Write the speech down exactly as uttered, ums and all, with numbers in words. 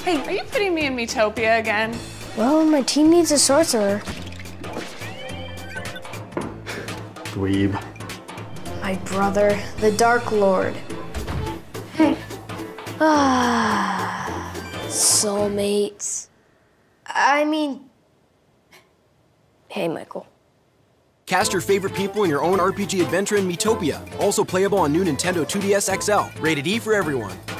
Hey, are you putting me in Miitopia again? Well, my team needs a sorcerer. Dweeb. My brother, the Dark Lord. Hey. Ah, soulmates. I mean, hey, Michael. Cast your favorite people in your own R P G adventure in Miitopia. Also playable on new Nintendo two D S X L. Rated E for everyone.